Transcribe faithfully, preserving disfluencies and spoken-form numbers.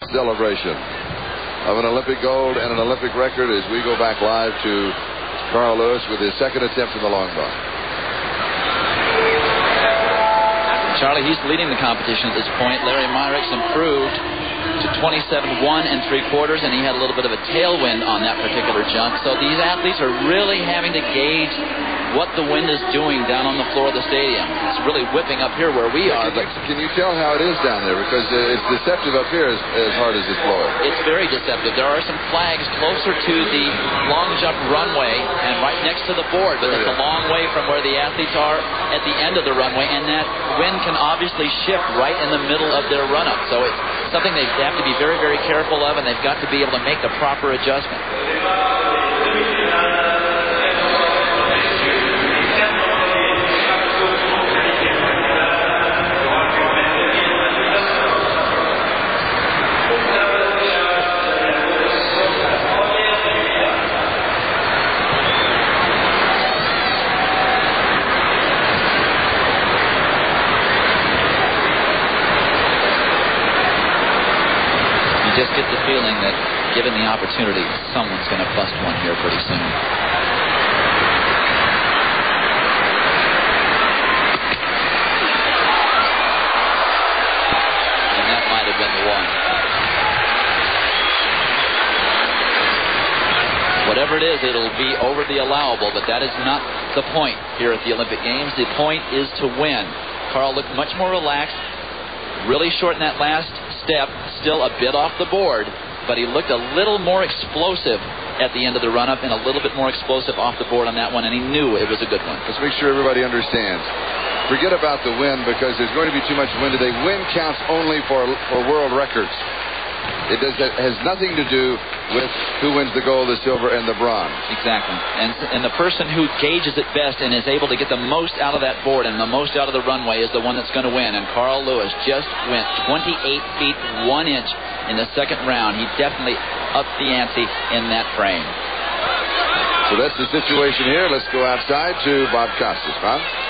celebration of an Olympic gold and an Olympic record as we go back live to Carl Lewis with his second attempt in the long bar. Charlie, he's leading the competition at this point. Larry Myrick's improved to twenty-seven one and three quarters, and he had a little bit of a tailwind on that particular jump. So these athletes are really having to gauge what the wind is doing down on the floor of the stadium. It's really whipping up here where we are. Can you, can you tell how it is down there? Because uh, it's deceptive up here as, as hard as it's blowing. It's very deceptive. There are some flags closer to the long jump runway and right next to the board, but it's a long way from where the athletes are at the end of the runway, and that wind can obviously shift right in the middle of their run-up. So it's something they have to be very, very careful of, and they've got to be able to make the proper adjustment. Just get the feeling that, given the opportunity, someone's going to bust one here pretty soon. And that might have been the one. Whatever it is, it'll be over the allowable, but that is not the point here at the Olympic Games. The point is to win. Carl looked much more relaxed, really short in that last step, still a bit off the board, but he looked a little more explosive at the end of the run-up and a little bit more explosive off the board on that one, and he knew it was a good one. Let's make sure everybody understands. Forget about the win, because there's going to be too much wind today. Win counts only for for world records. It does that has nothing to do with who wins the gold, the silver, and the bronze. Exactly. And and the person who gauges it best and is able to get the most out of that board and the most out of the runway is the one that's going to win. And Carl Lewis just went twenty-eight feet one inch in the second round. He definitely upped the ante in that frame. So that's the situation here. Let's go outside to Bob Costas. Bob?